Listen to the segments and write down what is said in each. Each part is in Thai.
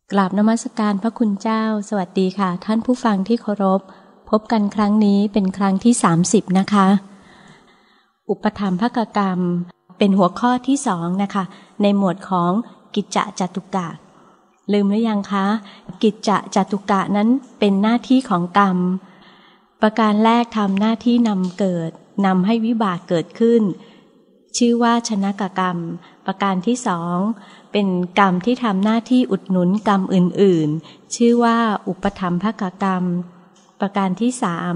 กราบนมัสการพระคุณเจ้าสวัสดีค่ะท่านผู้ฟังที่เคารพพบกันครั้งนี้เป็นครั้งที่30นะคะอุปถัมภกกรรมเป็นหัวข้อที่2นะคะในหมวดของกิจจะจตุกะลืมหรือยังคะกิจจะจตุกะนั้นเป็นหน้าที่ของกรรมประการแรกทำหน้าที่นำให้วิบากเกิดขึ้นชื่อว่าชนกกรรมประการที่2เป็นกรรมที่ทำหน้าที่อุดหนุนกรรมอื่นๆชื่อว่าอุปถัมภกกรรมประการที่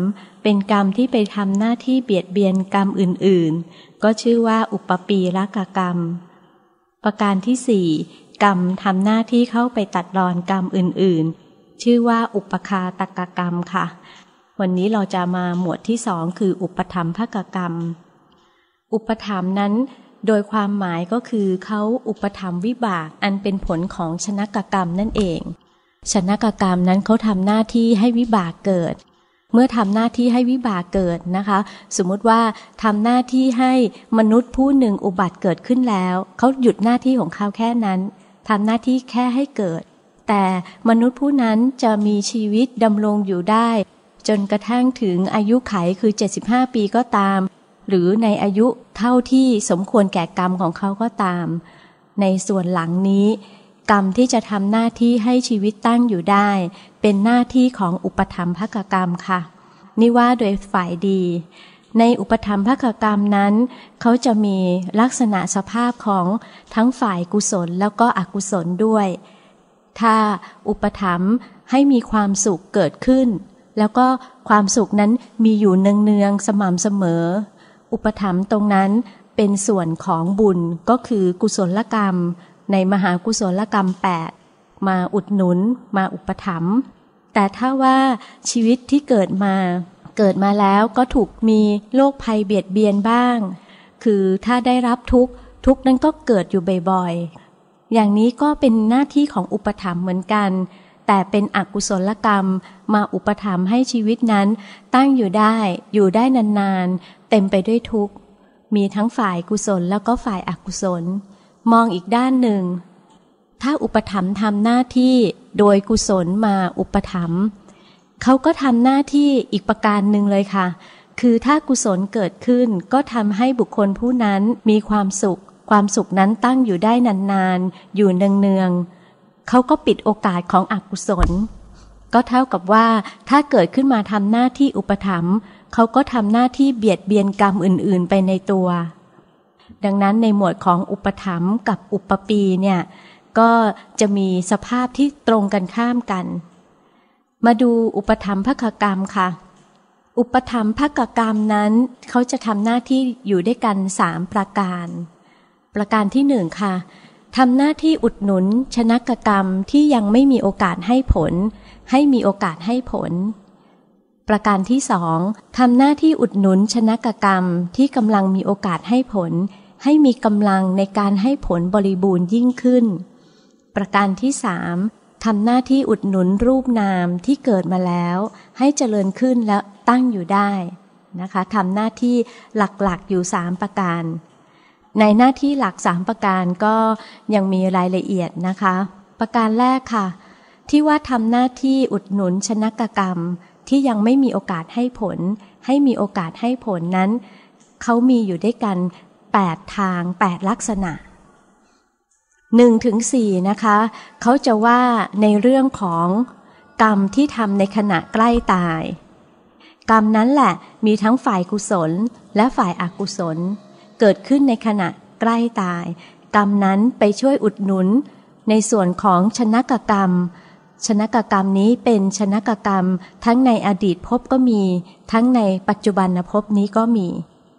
3เป็นกรรมที่ไปทำหน้าที่เบียดเบียนกรรมอื่นๆก็ชื่อว่าอุปปีรกกรรมประการที่4กรรมทำหน้าที่เข้าไปตัดรอนกรรมอื่นๆชื่อว่าอุปคาตกกรรมค่ะวันนี้เราจะมาหมวดที่2คืออุปถัมภกกรรมอุปถัมภ์นั้นโดยความหมายก็คือเขาอุปถัมภ์วิบากอันเป็นผลของชนกกรรมนั่นเองชนกกรรมนั้นเขาทำหน้าที่ให้วิบากเกิดเมื่อทำหน้าที่ให้วิบากเกิดนะคะสมมุติว่าทำหน้าที่ให้มนุษย์ผู้หนึ่งอุบัติเกิดขึ้นแล้วเขาหยุดหน้าที่ของเขาแค่นั้นทำหน้าที่แค่ให้เกิดแต่มนุษย์ผู้นั้นจะมีชีวิตดำรงอยู่ได้จนกระทั่งถึงอายุขัยคือ75ปีก็ตามหรือในอายุเท่าที่สมควรแก่กรรมของเขาก็ตามในส่วนหลังนี้กรรมที่จะทำหน้าที่ให้ชีวิตตั้งอยู่ได้เป็นหน้าที่ของอุปถัมภกกรรมค่ะนี่ว่าโดยฝ่ายดีในอุปถัมภกกรรมนั้นเขาจะมีลักษณะสภาพของทั้งฝ่ายกุศลแล้วก็อกุศลด้วยถ้าอุปถัมภ์ให้มีความสุขเกิดขึ้นแล้วก็ความสุขนั้นมีอยู่เนืองๆสม่ำเสมออุปถัมภ์ตรงนั้นเป็นส่วนของบุญก็คือกุศลกรรมในมหากุศลกรรม8มาอุดหนุนมาอุปถัมภ์แต่ถ้าว่าชีวิตที่เกิดมาแล้วก็ถูกมีโรคภัยเบียดเบียนบ้างคือถ้าได้รับทุกข์นั้นก็เกิดอยู่บ่อยๆอย่างนี้ก็เป็นหน้าที่ของอุปถัมภ์เหมือนกันแต่เป็นอกุศลกรรมมาอุปถัมภ์ให้ชีวิตนั้นตั้งอยู่ได้นานๆเต็มไปด้วยทุกข์มีทั้งฝ่ายกุศลแล้วก็ฝ่ายอกุศลมองอีกด้านหนึ่งถ้าอุปถัมภ์ทำหน้าที่โดยกุศลมาอุปถัมภ์เขาก็ทำหน้าที่อีกประการหนึ่งเลยค่ะคือถ้ากุศลเกิดขึ้นก็ทำให้บุคคลผู้นั้นมีความสุขนั้นตั้งอยู่ได้นานๆอยู่เนืองๆเขาก็ปิดโอกาสของอกุศลก็เท่ากับว่าถ้าเกิดขึ้นมาทำหน้าที่อุปถัมภ์เขาก็ทำหน้าที่เบียดเบียนกรรมอื่นๆไปในตัวดังนั้นในหมวดของอุปถัมภ์กับอุปปีเนี่ยก็จะมีสภาพที่ตรงกันข้ามกันมาดูอุปถัมภกกรรมค่ะอุปถัมภกกรรมนั้นเขาจะทำหน้าที่อยู่ด้วยกัน3ประการที่1ค่ะทำหน้าที่อุดหนุนชนกกรรมที่ยังไม่มีโอกาสให้ผลให้มีโอกาสให้ผลประการที่2ทำหน้าที่อุดหนุนชนกกรรมที่กำลังมีโอกาสให้ผลให้มีกำลังในการให้ผลบริบูรณ์ยิ่งขึ้นประการที่3ทำหน้าที่อุดหนุนรูปนามที่เกิดมาแล้วให้เจริญขึ้นและตั้งอยู่ได้นะคะทำหน้าที่หลักๆอยู่3ประการในหน้าที่หลัก3ประการก็ยังมีรายละเอียดนะคะประการแรกค่ะที่ว่าทำหน้าที่อุดหนุนชนกกรรมที่ยังไม่มีโอกาสให้ผลให้มีโอกาสให้ผลนั้นเขามีอยู่ด้วยกัน8ทาง8ลักษณะ1 ถึง 4นะคะเขาจะว่าในเรื่องของกรรมที่ทำในขณะใกล้ตายกรรมนั้นแหละมีทั้งฝ่ายกุศลและฝ่ายอกุศลเกิดขึ้นในขณะใกล้ตายกรรมนั้นไปช่วยอุดหนุนในส่วนของชนกกรรมนี้เป็นชนกกรรมทั้งในอดีตภพก็มีทั้งในปัจจุบันภพนี้ก็มี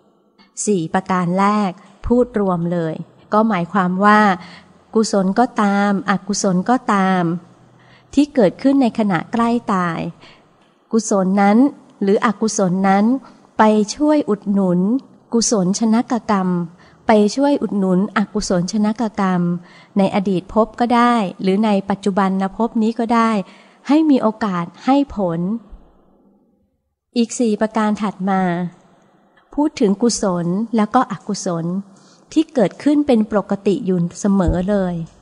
4ประการแรกพูดรวมเลยก็หมายความว่ากุศลก็ตามอกุศลก็ตามที่เกิดขึ้นในขณะใกล้ตายกุศลนั้นหรืออกุศลนั้นไปช่วยอุดหนุนกุศลชนกกรรมไปช่วยอุดหนุนอกุศลชนกกรรมในอดีตภพก็ได้หรือในปัจจุบันภพนี้ก็ได้ให้มีโอกาสให้ผลอีก4ประการถัดมาพูดถึงกุศลแล้วก็อกุศลที่เกิดขึ้นเป็นปกติอยู่เสมอเลย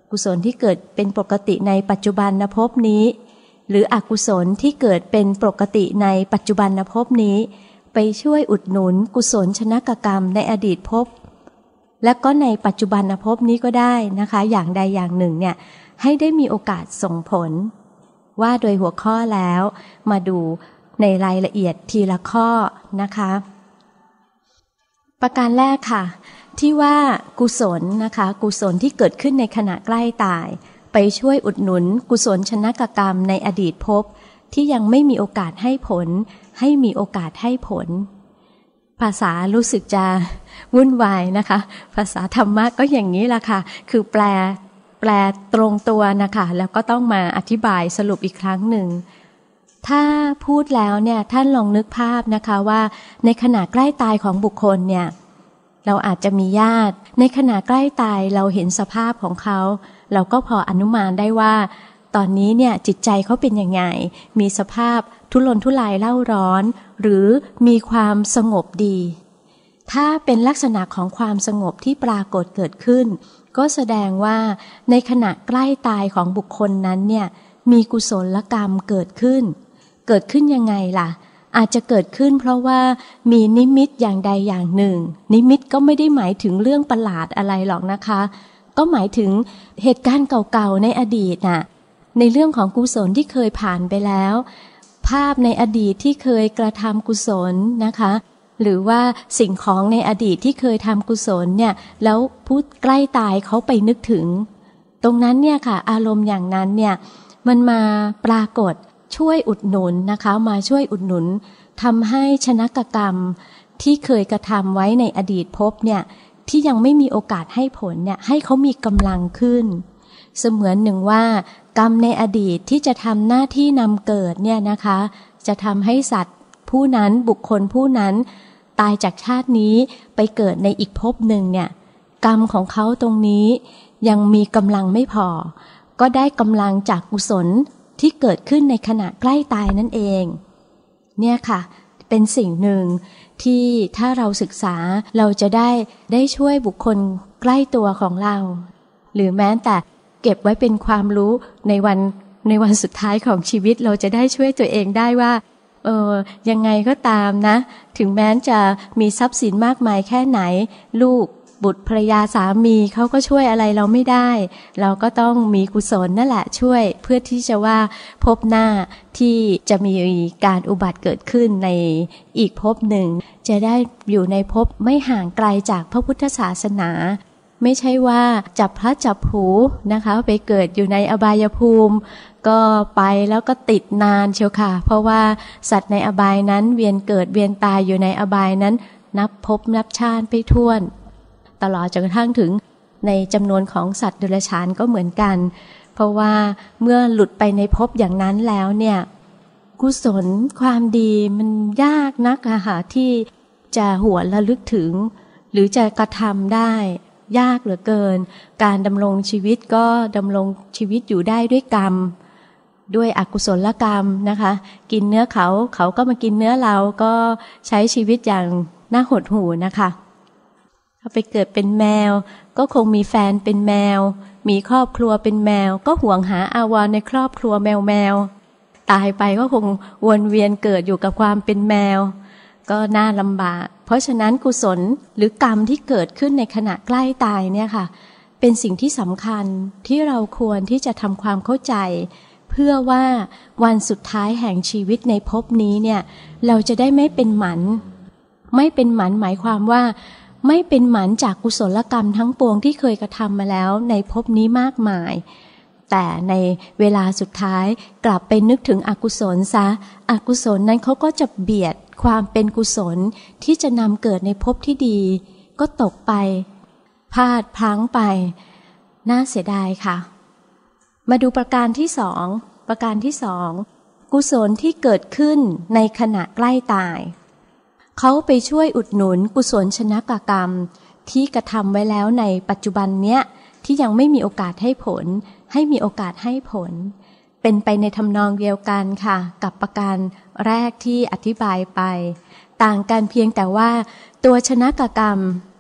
กุศลที่เกิดเป็นปกติในปัจจุบันภพนี้หรืออกุศลที่เกิดเป็นปกติในปัจจุบันภพนี้ไปช่วยอุดหนุนกุศลชนกกรรมในอดีตภพและก็ในปัจจุบันภพนี้ก็ได้นะคะอย่างใดอย่างหนึ่งเนี่ยให้ได้มีโอกาสส่งผลว่าโดยหัวข้อแล้วมาดูในรายละเอียดทีละข้อนะคะประการแรกค่ะที่ว่ากุศลนะคะกุศลที่เกิดขึ้นในขณะใกล้ตายไปช่วยอุดหนุนกุศลชนกกรรมในอดีตภพที่ยังไม่มีโอกาสให้ผลให้มีโอกาสให้ผลภาษารู้สึกจะวุ่นวายนะคะภาษาธรรมะก็อย่างนี้ล่ะค่ะคือแปลตรงตัวนะคะแล้วก็ต้องมาอธิบายสรุปอีกครั้งหนึ่งถ้าพูดแล้วเนี่ยท่านลองนึกภาพนะคะว่าในขณะใกล้ตายของบุคคลเนี่ยเราอาจจะมีญาติในขณะใกล้ตายเราเห็นสภาพของเขาเราก็พออนุมานได้ว่าตอนนี้เนี่ยจิตใจเขาเป็นยังไงมีสภาพทุรนทุรายเล่าร้อนหรือมีความสงบดีถ้าเป็นลักษณะของความสงบที่ปรากฏเกิดขึ้นก็แสดงว่าในขณะใกล้ตายของบุคคลนั้นเนี่ยมีกุศลกรรมเกิดขึ้นยังไงล่ะอาจจะเกิดขึ้นเพราะว่ามีนิมิตอย่างใดอย่างหนึ่งนิมิตก็ไม่ได้หมายถึงเรื่องประหลาดอะไรหรอกนะคะก็หมายถึงเหตุการณ์เก่าๆในอดีตน่ะในเรื่องของกุศลที่เคยผ่านไปแล้วภาพในอดีตที่เคยกระทำกุศลนะคะหรือว่าสิ่งของในอดีตที่เคยทำกุศลเนี่ยแล้วผู้ใกล้ตายเขาไปนึกถึงตรงนั้นเนี่ยค่ะอารมณ์อย่างนั้นเนี่ยมันมาปรากฏช่วยอุดหนุนนะคะมาช่วยอุดหนุนทำให้ชนกกรรมที่เคยกระทำไว้ในอดีตภพเนี่ยที่ยังไม่มีโอกาสให้ผลเนี่ยให้เขามีกำลังขึ้นเสมือนหนึ่งว่ากรรมในอดีตที่จะทำหน้าที่นำเกิดเนี่ยนะคะจะทำให้สัตว์ผู้นั้นบุคคลผู้นั้นตายจากชาตินี้ไปเกิดในอีกภพหนึ่งเนี่ยกรรมของเขาตรงนี้ยังมีกำลังไม่พอก็ได้กำลังจากกุศลที่เกิดขึ้นในขณะใกล้ตายนั่นเองเนี่ยค่ะเป็นสิ่งหนึ่งที่ถ้าเราศึกษาเราจะได้ช่วยบุคคลใกล้ตัวของเราหรือแม้แต่เก็บไว้เป็นความรู้ในวันสุดท้ายของชีวิตเราจะได้ช่วยตัวเองได้ว่ายังไงก็ตามนะถึงแม้จะมีทรัพย์สินมากมายแค่ไหนลูกบุตรภรรยาสามีเขาก็ช่วยอะไรเราไม่ได้เราก็ต้องมีกุศลนั่นแหละช่วยเพื่อที่จะว่าภพหน้าที่จะมีการอุบัติเกิดขึ้นในอีกภพหนึ่งจะได้อยู่ในภพไม่ห่างไกลจากพระพุทธศาสนาไม่ใช่ว่าจับพลัดจับผลูนะคะไปเกิดอยู่ในอบายภูมิก็ไปแล้วก็ติดนานเชียวค่ะเพราะว่าสัตว์ในอบายนั้นเวียนเกิดเวียนตายอยู่ในอบายนั้นนับภพนับชาติไปทั่วตลอดจนกระทั่งถึงในจำนวนของสัตว์เดรัจฉานก็เหมือนกันเพราะว่าเมื่อหลุดไปในภพอย่างนั้นแล้วเนี่ยกุศลความดีมันยากนักอะค่ะที่จะหวนระลึกถึงหรือจะกระทำได้ยากเหลือเกินการดำรงชีวิตก็ดำรงชีวิตอยู่ได้ด้วยกรรมด้วยอกุศลกรรมนะคะกินเนื้อเขาก็มากินเนื้อเราก็ใช้ชีวิตอย่างน่าหดหู่นะคะถ้าไปเกิดเป็นแมวก็คงมีแฟนเป็นแมวมีครอบครัวเป็นแมวก็ห่วงหาอาวรในครอบครัวแมวตายไปก็คงวนเวียนเกิดอยู่กับความเป็นแมวก็น่าลำบากเพราะฉะนั้นกุศลหรือกรรมที่เกิดขึ้นในขณะใกล้ตายเนี่ยค่ะเป็นสิ่งที่สำคัญที่เราควรที่จะทำความเข้าใจเพื่อว่าวันสุดท้ายแห่งชีวิตในภพนี้เนี่ยเราจะได้ไม่เป็นหมันหมายความว่าไม่เป็นหมันจากกุศลกรรมทั้งปวงที่เคยกระทำมาแล้วในภพนี้มากมายแต่ในเวลาสุดท้ายกลับไปนึกถึงอกุศลซะอกุศลนั้นเขาก็จะเบียดความเป็นกุศลที่จะนำเกิดในภพที่ดีก็ตกไปพลาดพลั้งไปน่าเสียดายค่ะมาดูประการที่สองกุศลที่เกิดขึ้นในขณะใกล้ตายเขาไปช่วยอุดหนุนกุศลชนกกรรมที่กระทำไว้แล้วในปัจจุบันเนี้ยที่ยังไม่มีโอกาสให้ผลให้มีโอกาสให้ผลเป็นไปในทำนองเดียวกันค่ะกับประการแรกที่อธิบายไปต่างกันเพียงแต่ว่าตัวชนกกรรม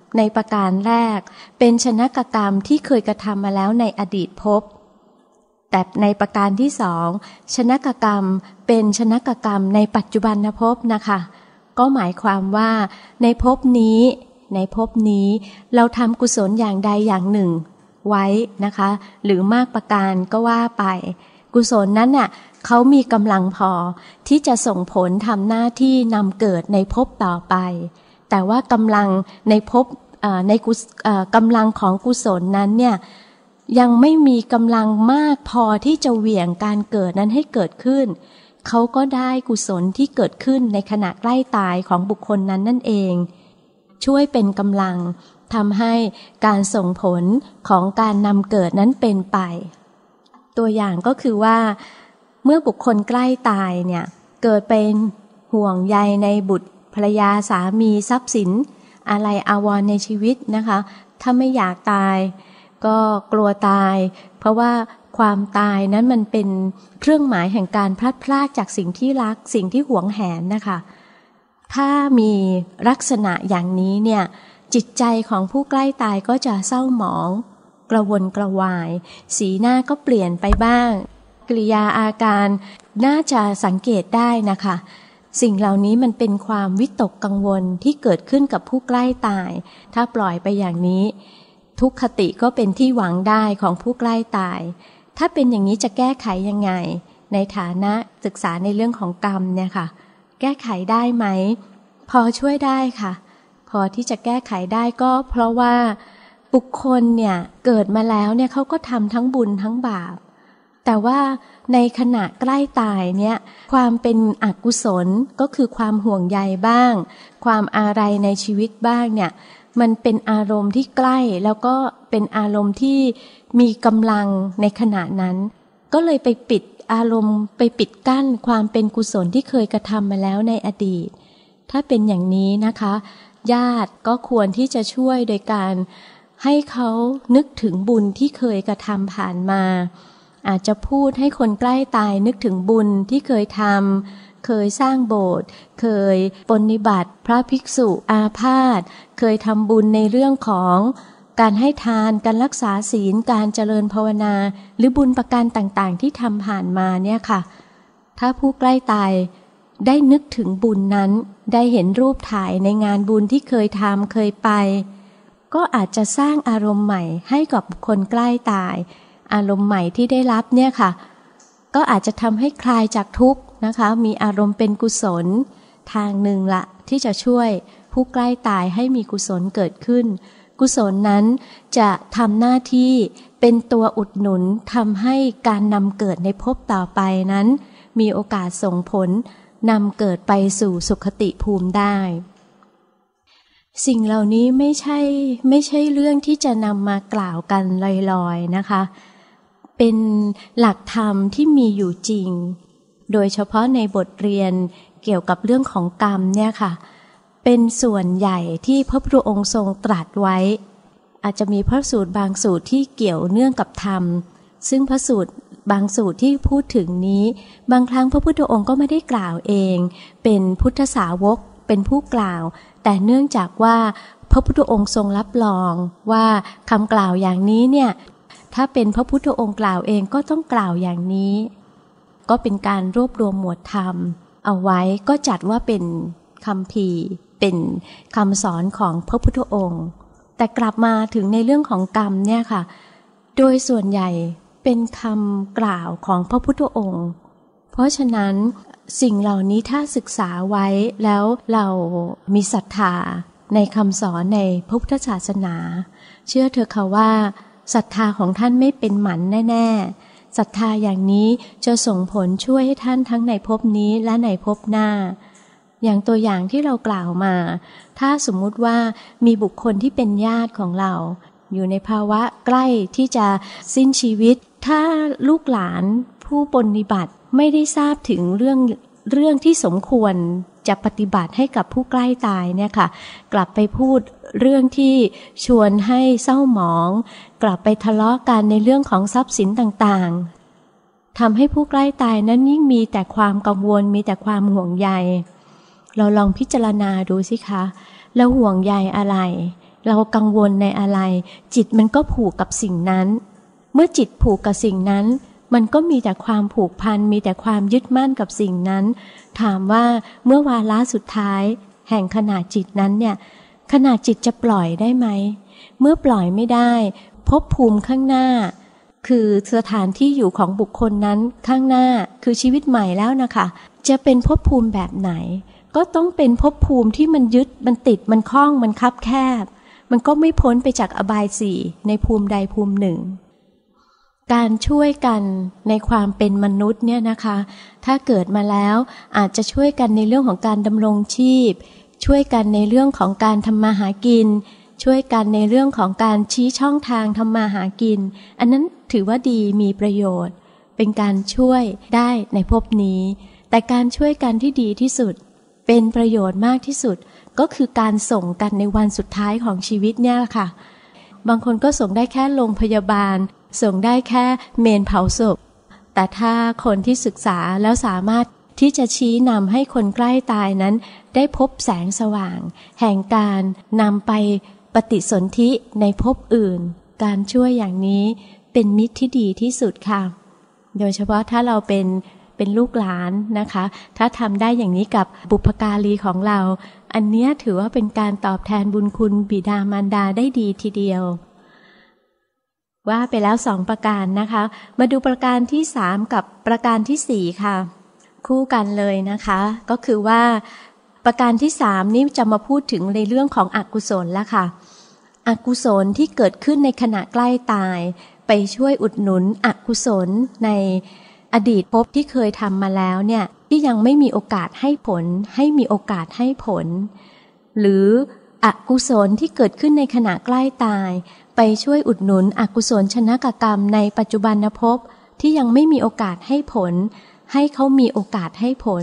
ในประการแรกเป็นชนกกรรมที่เคยกระทำมาแล้วในอดีตภพแต่ในประการที่สองชนกกรรมเป็นชนกกรรมในปัจจุบันภพนะคะก็หมายความว่าในภพนี้เราทำกุศลอย่างใดอย่างหนึ่งไว้นะคะหรือมากประการก็ว่าไปกุศลนั้นน่ะเขามีกำลังพอที่จะส่งผลทำหน้าที่นำเกิดในภพต่อไปแต่ว่ากำลังในภพกำลังของกุศลนั้นเนี่ยยังไม่มีกำลังมากพอที่จะเหวี่ยงการเกิดนั้นให้เกิดขึ้นเขาก็ได้กุศลที่เกิดขึ้นในขณะใกล้ตายของบุคคลนั้นนั่นเองช่วยเป็นกำลังทำให้การส่งผลของการนำเกิดนั้นเป็นไปตัวอย่างก็คือว่าเมื่อบุคคลใกล้ตายเนี่ยเกิดเป็นห่วงใยในบุตรภรรยาสามีทรัพย์สินอะไรอาวรณ์ในชีวิตนะคะถ้าไม่อยากตายก็กลัวตายเพราะว่าความตายนั้นมันเป็นเครื่องหมายแห่งการพลัดพรากจากสิ่งที่รักสิ่งที่หวงแหนนะคะถ้ามีลักษณะอย่างนี้เนี่ยจิตใจของผู้ใกล้ตายก็จะเศร้าหมองกระวนกระวายสีหน้าก็เปลี่ยนไปบ้างกิริยาอาการน่าจะสังเกตได้นะคะสิ่งเหล่านี้มันเป็นความวิตกกังวลที่เกิดขึ้นกับผู้ใกล้ตายถ้าปล่อยไปอย่างนี้ทุกขติก็เป็นที่หวังได้ของผู้ใกล้ตายถ้าเป็นอย่างนี้จะแก้ไขยังไงในฐานะศึกษาในเรื่องของกรรมเนี่ยค่ะแก้ไขได้ไหมพอช่วยได้ค่ะพอที่จะแก้ไขได้ก็เพราะว่าบุคคลเนี่ยเกิดมาแล้วเนี่ยเขาก็ทำทั้งบุญทั้งบาปแต่ว่าในขณะใกล้ตายเนี่ยความเป็นอกุศลก็คือความห่วงใยบ้างความอาลัยในชีวิตบ้างเนี่ยมันเป็นอารมณ์ที่ใกล้แล้วก็เป็นอารมณ์ที่มีกำลังในขณะนั้นก็เลยไปปิดอารมณ์ไปปิดกั้นความเป็นกุศลที่เคยกระทำมาแล้วในอดีตถ้าเป็นอย่างนี้นะคะญาติก็ควรที่จะช่วยโดยการให้เขานึกถึงบุญที่เคยกระทำผ่านมาอาจจะพูดให้คนใกล้ตายนึกถึงบุญที่เคยทำเคยสร้างโบสถ์เคยปฏิบัติพระภิกษุอาพาธเคยทำบุญในเรื่องของการให้ทานการรักษาศีลการเจริญภาวนาหรือบุญประการต่างๆที่ทำผ่านมาเนี่ยค่ะถ้าผู้ใกล้ตายได้นึกถึงบุญนั้นได้เห็นรูปถ่ายในงานบุญที่เคยทำเคยไปก็อาจจะสร้างอารมณ์ใหม่ให้กับบุคคลใกล้ตายอารมณ์ใหม่ที่ได้รับเนี่ยค่ะก็อาจจะทำให้คลายจากทุกข์นะคะมีอารมณ์เป็นกุศลทางหนึ่งละที่จะช่วยผู้ใกล้ตายให้มีกุศลเกิดขึ้นกุศลนั้นจะทำหน้าที่เป็นตัวอุดหนุนทำให้การนำเกิดในภพต่อไปนั้นมีโอกาสส่งผลนำเกิดไปสู่สุคติภูมิได้สิ่งเหล่านี้ไม่ใช่เรื่องที่จะนำมากล่าวกันลอยๆนะคะเป็นหลักธรรมที่มีอยู่จริงโดยเฉพาะในบทเรียนเกี่ยวกับเรื่องของกรรมเนี่ยค่ะเป็นส่วนใหญ่ที่พระพุทธองค์ทรงตรัสไว้อาจจะมีพระสูตรบางสูตรที่เกี่ยวเนื่องกับธรรมซึ่งพระสูตรบางสูตรที่พูดถึงนี้บางครั้งพระพุทธองค์ก็ไม่ได้กล่าวเองเป็นพุทธสาวกเป็นผู้กล่าวแต่เนื่องจากว่าพระพุทธองค์ทรงรับรองว่าคำกล่าวอย่างนี้เนี่ยถ้าเป็นพระพุทธองค์กล่าวเองก็ต้องกล่าวอย่างนี้ก็เป็นการรวบรวมหมวดธรรมเอาไว้ก็จัดว่าเป็นคัมภีร์เป็นคำสอนของพระพุทธองค์แต่กลับมาถึงในเรื่องของกรรมเนี่ยค่ะโดยส่วนใหญ่เป็นคำกล่าวของพระพุทธองค์เพราะฉะนั้นสิ่งเหล่านี้ถ้าศึกษาไว้แล้วเรามีศรัทธาในคำสอนในพระพุทธศาสนาเชื่อเถอะค่ะว่าศรัทธาของท่านไม่เป็นหมันแน่ๆศรัทธาอย่างนี้จะส่งผลช่วยให้ท่านทั้งในภพนี้และในภพหน้าอย่างตัวอย่างที่เรากล่าวมาถ้าสมมุติว่ามีบุคคลที่เป็นญาติของเราอยู่ในภาวะใกล้ที่จะสิ้นชีวิตถ้าลูกหลานผู้ปฏิบัติไม่ได้ทราบถึงเรื่องที่สมควรจะปฏิบัติให้กับผู้ใกล้ตายเนี่ยค่ะกลับไปพูดเรื่องที่ชวนให้เศร้าหมองกลับไปทะเลาะกันในเรื่องของทรัพย์สินต่างๆทำให้ผู้ใกล้ตายนั้นยิ่งมีแต่ความกังวลมีแต่ความห่วงใยเราลองพิจารณาดูสิคะแล้วห่วงใยอะไรเรากังวลในอะไรจิตมันก็ผูกกับสิ่งนั้นเมื่อจิตผูกกับสิ่งนั้นมันก็มีแต่ความผูกพันมีแต่ความยึดมั่นกับสิ่งนั้นถามว่าเมื่อวาระสุดท้ายแห่งขณะจิตนั้นเนี่ยขณะจิตจะปล่อยได้ไหมเมื่อปล่อยไม่ได้ภพภูมิข้างหน้าคือสถานที่อยู่ของบุคคลนั้นข้างหน้าคือชีวิตใหม่แล้วนะคะจะเป็นภพภูมิแบบไหนก็ต้องเป็นภพภูมิที่มันยึดมันติดมันคล้องมันคับแคบมันก็ไม่พ้นไปจากอบายสี่ในภูมิใดภูมิหนึ่งการช่วยกันในความเป็นมนุษย์เนี่ยนะคะถ้าเกิดมาแล้วอาจจะช่วยกันในเรื่องของการดำรงชีพช่วยกันในเรื่องของการทำมาหากินช่วยกันในเรื่องของการชี้ช่องทางทำมาหากินอันนั้นถือว่าดีมีประโยชน์เป็นการช่วยได้ในภพนี้แต่การช่วยกันที่ดีที่สุดเป็นประโยชน์มากที่สุดก็คือการส่งกันในวันสุดท้ายของชีวิตเนี่ยค่ะบางคนก็ส่งได้แค่โรงพยาบาลส่งได้แค่เมนเผาศพแต่ถ้าคนที่ศึกษาแล้วสามารถที่จะชี้นำให้คนใกล้ตายนั้นได้พบแสงสว่างแห่งการนำไปปฏิสนธิในภพอื่นการช่วยอย่างนี้เป็นมิตรที่ดีที่สุดค่ะโดยเฉพาะถ้าเราเป็นลูกหลานนะคะถ้าทำได้อย่างนี้กับบุพการีของเราอันเนี้ยถือว่าเป็นการตอบแทนบุญคุณบิดามารดาได้ดีทีเดียวว่าไปแล้ว2ประการนะคะมาดูประการที่3กับประการที่4ค่ะคู่กันเลยนะคะก็คือว่าประการที่3นี้จะมาพูดถึงในเรื่องของอกุศลแล้วค่ะอกุศลที่เกิดขึ้นในขณะใกล้ตายไปช่วยอุดหนุนอกุศลในอดีตภพที่เคยทำมาแล้วเนี่ยที่ยังไม่มีโอกาสให้ผลให้มีโอกาสให้ผลหรืออกุศลที่เกิดขึ้นในขณะใกล้ตายไปช่วยอุดหนุนอกุศลชนกกรรมในปัจจุบันภพที่ยังไม่มีโอกาสให้ผลให้เขามีโอกาสให้ผล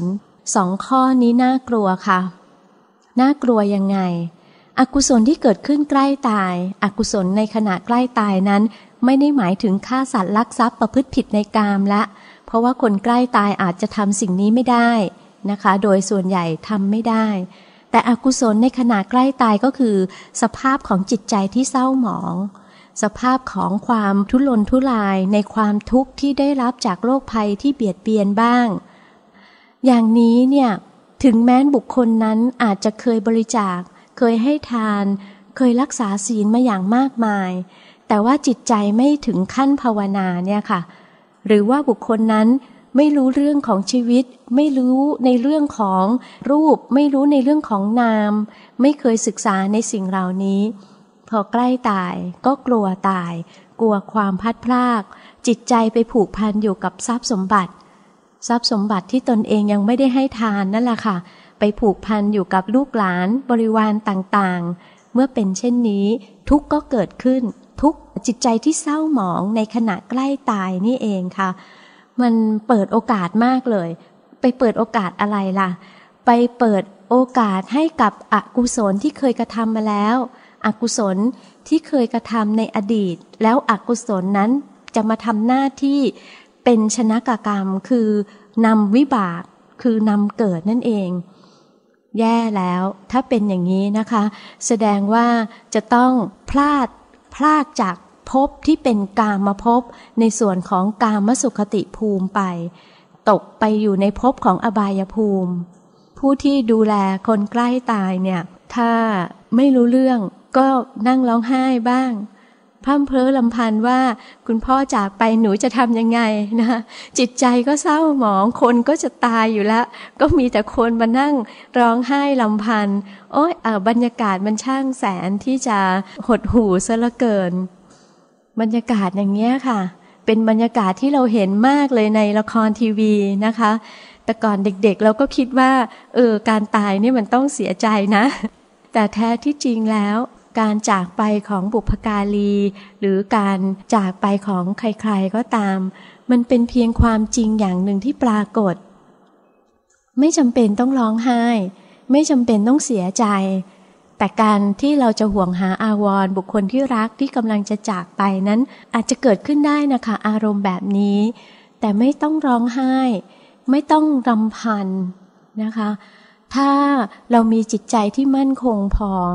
2ข้อนี้น่ากลัวค่ะน่ากลัวยังไงอกุศลที่เกิดขึ้นใกล้ตายอกุศลในขณะใกล้ตายนั้นไม่ได้หมายถึงฆ่าสัตว์ลักทรัพย์ประพฤติผิดในกามละเพราะว่าคนใกล้ตายอาจจะทำสิ่งนี้ไม่ได้นะคะโดยส่วนใหญ่ทำไม่ได้แต่อกุศลในขณะใกล้ตายก็คือสภาพของจิตใจที่เศร้าหมองสภาพของความทุรนทุรายในความทุกข์ที่ได้รับจากโรคภัยที่เบียดเบียนบ้างอย่างนี้เนี่ยถึงแม้บุคคลนั้นอาจจะเคยบริจาคเคยให้ทานเคยรักษาศีลมาอย่างมากมายแต่ว่าจิตใจไม่ถึงขั้นภาวนาเนี่ยค่ะหรือว่าบุคคลนั้นไม่รู้เรื่องของชีวิตไม่รู้ในเรื่องของรูปไม่รู้ในเรื่องของนามไม่เคยศึกษาในสิ่งเหล่านี้พอใกล้ตายก็กลัวตายกลัวความพลัดพรากจิตใจไปผูกพันอยู่กับทรัพย์สมบัติที่ตนเองยังไม่ได้ให้ทานนั่นแหละค่ะไปผูกพันอยู่กับลูกหลานบริวารต่างๆเมื่อเป็นเช่นนี้ทุกข์ก็เกิดขึ้นทุกข์จิตใจที่เศร้าหมองในขณะใกล้ตายนี่เองค่ะมันเปิดโอกาสมากเลยไปเปิดโอกาสอะไรล่ะไปเปิดโอกาสให้กับอกุศลที่เคยกระทำมาแล้วอกุศลที่เคยกระทำในอดีตแล้วอกุศลนั้นจะมาทำหน้าที่เป็นชนกกรรมคือนำวิบากคือนำเกิดนั่นเองแย่แล้วถ้าเป็นอย่างนี้นะคะแสดงว่าจะต้องพลากจากภพที่เป็นกามภพในส่วนของกามสุขติภูมิไปตกไปอยู่ในภพของอบายภูมิผู้ที่ดูแลคนใกล้ตายเนี่ยถ้าไม่รู้เรื่องก็นั่งร้องไห้บ้างพร่ำเพ้อรำพันว่าคุณพ่อจากไปหนูจะทำยังไงนะจิตใจก็เศร้าหมองคนก็จะตายอยู่แล้วก็มีแต่คนมานั่งร้องไห้รำพันโอ๊ยบรรยากาศมันช่างแสนที่จะหดหู่ซะเหลือเกินบรรยากาศอย่างเงี้ยค่ะเป็นบรรยากาศที่เราเห็นมากเลยในละครทีวีนะคะแต่ก่อนเด็กๆเราก็คิดว่าการตายนี่มันต้องเสียใจนะแต่แท้ที่จริงแล้วการจากไปของบุพการีหรือการจากไปของใครๆก็ตามมันเป็นเพียงความจริงอย่างหนึ่งที่ปรากฏไม่จำเป็นต้องร้องไห้ไม่จำเป็นต้องเสียใจแต่การที่เราจะห่วงหาอาวรณ์บุคคลที่รักที่กำลังจะจากไปนั้นอาจจะเกิดขึ้นได้นะคะอารมณ์แบบนี้แต่ไม่ต้องร้องไห้ไม่ต้องรำพันนะคะถ้าเรามีจิตใจที่มั่นคงพอ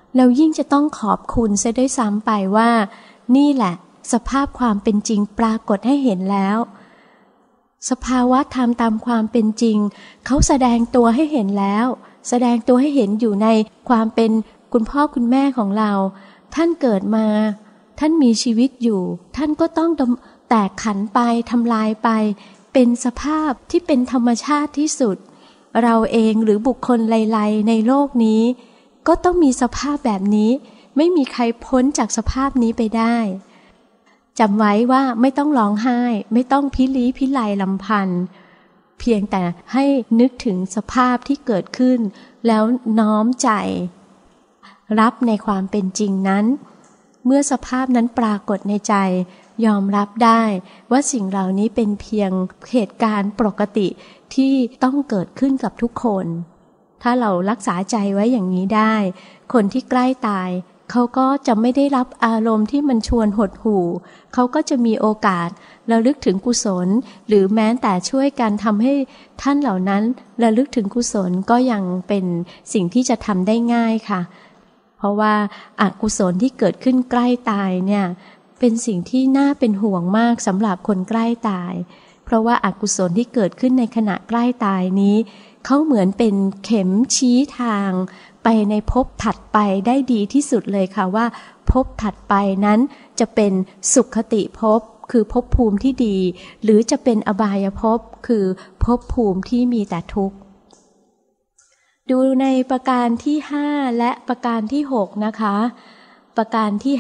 เรายิ่งจะต้องขอบคุณเสียด้วยซ้ำไปว่านี่แหละสภาพความเป็นจริงปรากฏให้เห็นแล้วสภาวะธรรมตามความเป็นจริงเขาแสดงตัวให้เห็นแล้วแสดงตัวให้เห็นอยู่ในความเป็นคุณพ่อคุณแม่ของเราท่านเกิดมาท่านมีชีวิตอยู่ท่านก็ต้องแตกขันไปทำลายไปเป็นสภาพที่เป็นธรรมชาติที่สุดเราเองหรือบุคคลไลๆในโลกนี้ก็ต้องมีสภาพแบบนี้ไม่มีใครพ้นจากสภาพนี้ไปได้จำไว้ว่าไม่ต้องร้องไห้ไม่ต้องพิลี้พิไลลำพันธ์เพียงแต่ให้นึกถึงสภาพที่เกิดขึ้นแล้วน้อมใจรับในความเป็นจริงนั้นเมื่อสภาพนั้นปรากฏในใจยอมรับได้ว่าสิ่งเหล่านี้เป็นเพียงเหตุการณ์ปกติที่ต้องเกิดขึ้นกับทุกคนถ้าเรารักษาใจไว้อย่างนี้ได้คนที่ใกล้ตายเขาก็จะไม่ได้รับอารมณ์ที่มันชวนหดหู่เขาก็จะมีโอกาสระลึกถึงกุศลหรือแม้แต่ช่วยกันทำให้ท่านเหล่านั้นระลึกถึงกุศลก็ยังเป็นสิ่งที่จะทำได้ง่ายค่ะเพราะว่าอกุศลที่เกิดขึ้นใกล้ตายเนี่ยเป็นสิ่งที่น่าเป็นห่วงมากสำหรับคนใกล้ตายเพราะว่าอกุศลที่เกิดขึ้นในขณะใกล้ตายนี้เขาเหมือนเป็นเข็มชี้ทางไปในภพถัดไปได้ดีที่สุดเลยค่ะว่าภพถัดไปนั้นจะเป็นสุขติภพคือภพภูมิที่ดีหรือจะเป็นอบายภพคือภพภูมิที่มีแต่ทุกข์ดูในประการที่5และประการที่6นะคะประการที่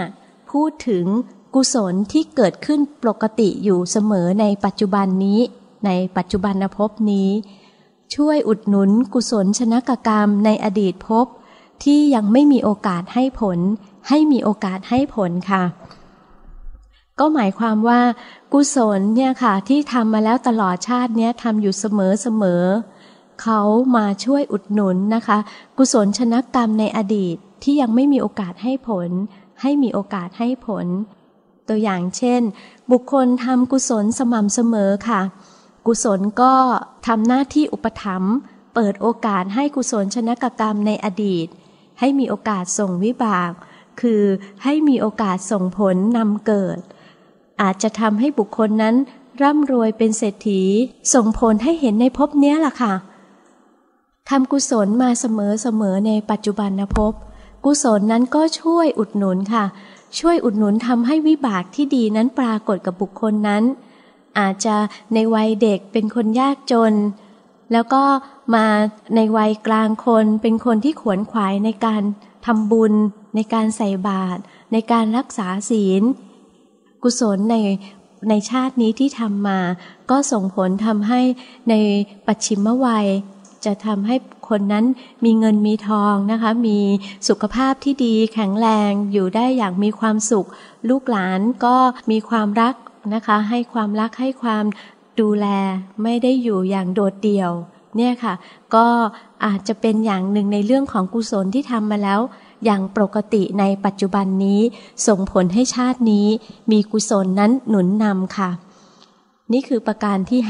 5พูดถึงกุศลที่เกิดขึ้นปกติอยู่เสมอในปัจจุบันนี้ในปัจจุบันภพนี้ช่วยอุดหนุนกุศลชนกกรรมในอดีตภพที่ยังไม่มีโอกาสให้ผลให้มีโอกาสให้ผลค่ะก็หมายความว่ากุศลเนี่ยค่ะที่ทำมาแล้วตลอดชาติเนี้ยทำอยู่เสมอเขามาช่วยอุดหนุนนะคะกุศลชนกรรมในอดีตที่ยังไม่มีโอกาสให้ผลให้มีโอกาสให้ผลตัวอย่างเช่นบุคคลทำกุศลสม่ำเสมอค่ะกุศลก็ทำหน้าที่อุปถัมภ์เปิดโอกาสให้กุศลชนกกรรมในอดีตให้มีโอกาสส่งวิบากคือให้มีโอกาสส่งผลนำเกิดอาจจะทำให้บุคคลนั้นร่ำรวยเป็นเศรษฐีส่งผลให้เห็นในภพเนี้ยล่ะค่ะทำกุศลมาเสมอในปัจจุบันภพกุศลนั้นก็ช่วยอุดหนุนค่ะช่วยอุดหนุนทำให้วิบากที่ดีนั้นปรากฏกับบุคคลนั้นอาจจะในวัยเด็กเป็นคนยากจนแล้วก็มาในวัยกลางคนเป็นคนที่ขวนขวายในการทำบุญในการใส่บาตรในการรักษาศีลกุศลในชาตินี้ที่ทำมาก็ส่งผลทำให้ในปัจฉิมวัยจะทำให้คนนั้นมีเงินมีทองนะคะมีสุขภาพที่ดีแข็งแรงอยู่ได้อย่างมีความสุขลูกหลานก็มีความรักนะคะให้ความรักให้ความดูแลไม่ได้อยู่อย่างโดดเดี่ยวเนี่ยค่ะก็อาจจะเป็นอย่างหนึ่งในเรื่องของกุศลที่ทำมาแล้วอย่างปกติในปัจจุบันนี้ส่งผลให้ชาตินี้มีกุศลนั้นหนุนนำค่ะนี่คือประการที่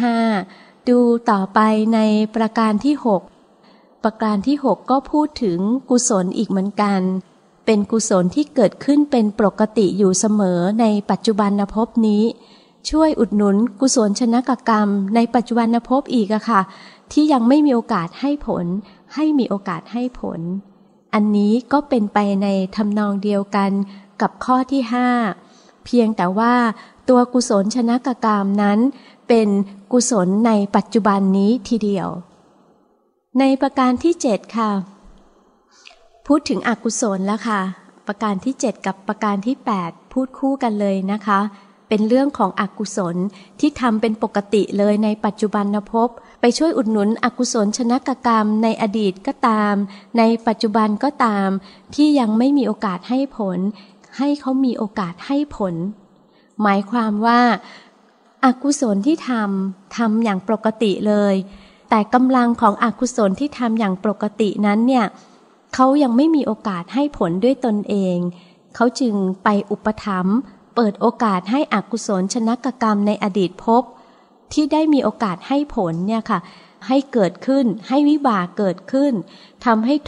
5ดูต่อไปในประการที่6ประการที่6ก็พูดถึงกุศลอีกเหมือนกันเป็นกุศลที่เกิดขึ้นเป็นปกติอยู่เสมอในปัจจุบันภพนี้ช่วยอุดหนุนกุศลชนกกรรมในปัจจุบันภพอีกอะค่ะที่ยังไม่มีโอกาสให้ผลให้มีโอกาสให้ผลอันนี้ก็เป็นไปในทำนองเดียวกันกับข้อที่5เพียงแต่ว่าตัวกุศลชนกกรรมนั้นเป็นกุศลในปัจจุบันนี้ทีเดียวในประการที่7ค่ะพูดถึงอกุศลแล้วค่ะประการที่7กับประการที่8พูดคู่กันเลยนะคะเป็นเรื่องของอกุศลที่ทำเป็นปกติเลยในปัจจุบันภพไปช่วยอุดหนุนอกุศลชนกกรรมในอดีตก็ตามในปัจจุบันก็ตามที่ยังไม่มีโอกาสให้ผลให้เขามีโอกาสให้ผลหมายความว่าอกุศลที่ทำอย่างปกติเลยแต่กำลังของอกุศลที่ทำอย่างปกตินั้นเนี่ยเขายังไม่มีโอกาสให้ผลด้วยตนเองเขาจึงไปอุปถัมภ์เปิดโอกาสให้อกุศลชนกกรรมในอดีตภพที่ได้มีโอกาสให้ผลเนี่ยค่ะให้เกิดขึ้นให้วิบากเกิดขึ้นทำให้ทุกข์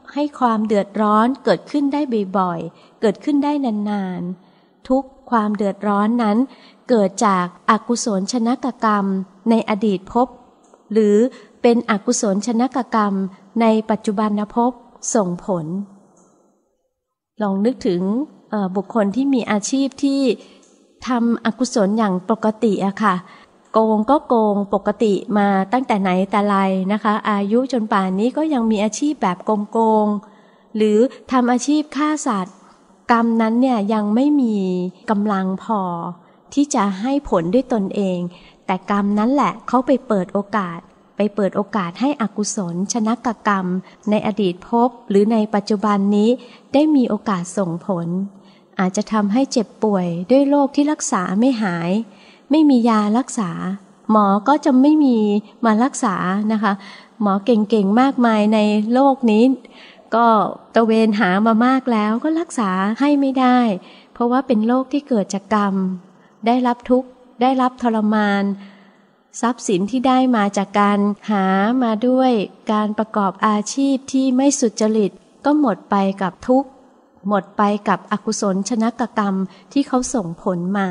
ให้ความเดือดร้อนเกิดขึ้นได้บ่อยๆเกิดขึ้นได้นานๆทุกความเดือดร้อนนั้นเกิดจากอกุศลชนกกรรมในอดีตภพหรือเป็นอกุศลชนกกรรมในปัจจุบันภพส่งผลลองนึกถึงบุคคลที่มีอาชีพที่ทำอกุศลอย่างปกติอะค่ะโกงก็โกงปกติมาตั้งแต่ไหนแต่ไรนะคะอายุจนป่านนี้ก็ยังมีอาชีพแบบโกงหรือทำอาชีพฆ่าสัตว์กรรมนั้นเนี่ยยังไม่มีกำลังพอที่จะให้ผลด้วยตนเองแต่กรรมนั้นแหละเขาไปเปิดโอกาสให้อกุศลชนกกรรมในอดีตภพหรือในปัจจุบันนี้ได้มีโอกาสส่งผลอาจจะทำให้เจ็บป่วยด้วยโรคที่รักษาไม่หายไม่มียารักษาหมอก็จะไม่มีมารักษานะคะหมอเก่งๆมากมายในโลกนี้ก็ตระเวนหามามากแล้วก็รักษาให้ไม่ได้เพราะว่าเป็นโรคที่เกิดจากกรรมได้รับทุกข์ได้รับทรมานทรัพย์สินที่ได้มาจากการหามาด้วยการประกอบอาชีพที่ไม่สุจริตก็หมดไปกับทุกข์หมดไปกับอกุศลชนกกรรมที่เขาส่งผลมา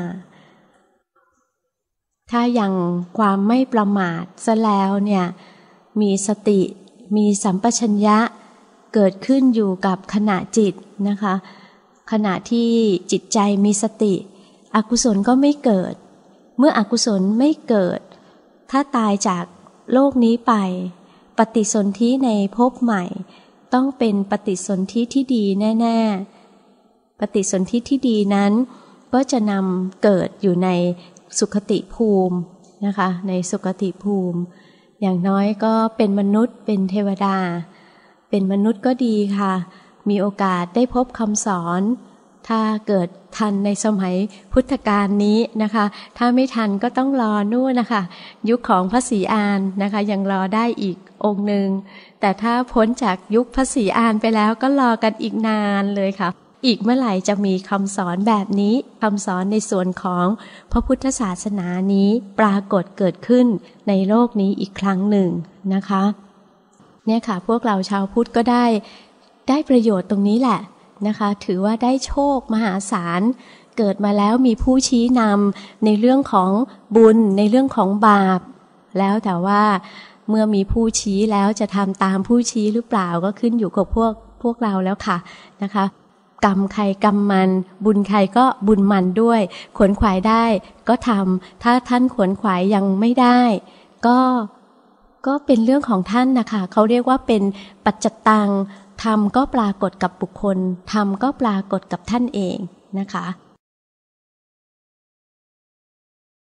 ถ้ายังความไม่ประมาทซะแล้วเนี่ยมีสติมีสัมปชัญญะเกิดขึ้นอยู่กับขณะจิตนะคะขณะที่จิตใจมีสติอกุศลก็ไม่เกิดเมื่ออกุศลไม่เกิดถ้าตายจากโลกนี้ไปปฏิสนธิในภพใหม่ต้องเป็นปฏิสนธิที่ดีแน่ๆปฏิสนธิที่ดีนั้นก็จะนำเกิดอยู่ในสุคติภูมินะคะในสุคติภูมิอย่างน้อยก็เป็นมนุษย์เป็นเทวดาเป็นมนุษย์ก็ดีค่ะมีโอกาสได้พบคำสอนถ้าเกิดทันในสมัยพุทธกาลนี้นะคะถ้าไม่ทันก็ต้องรอนู่นนะคะยุคของพระศรีอานนะคะยังรอได้อีกองค์หนึ่งแต่ถ้าพ้นจากยุคพระศรีอานไปแล้วก็รอกันอีกนานเลยค่ะอีกเมื่อไหร่จะมีคำสอนแบบนี้คำสอนในส่วนของพระพุทธศาสนานี้ปรากฏเกิดขึ้นในโลกนี้อีกครั้งหนึ่งนะคะเนี่ยค่ะพวกเราชาวพุทธก็ได้ประโยชน์ตรงนี้แหละนะคะถือว่าได้โชคมหาศาลเกิดมาแล้วมีผู้ชี้นำในเรื่องของบุญในเรื่องของบาปแล้วแต่ว่าเมื่อมีผู้ชี้แล้วจะทำตามผู้ชี้หรือเปล่าก็ขึ้นอยู่กับพวกเราแล้วค่ะนะคะกรรมใครกรรมมันบุญใครก็บุญมันด้วยขวนขวายได้ก็ทำถ้าท่านขวนขวายยังไม่ได้ก็เป็นเรื่องของท่านนะคะเขาเรียกว่าเป็นปัจจตังธรรมก็ปรากฏกับบุคคลธรรมก็ปรากฏกับท่านเองนะคะ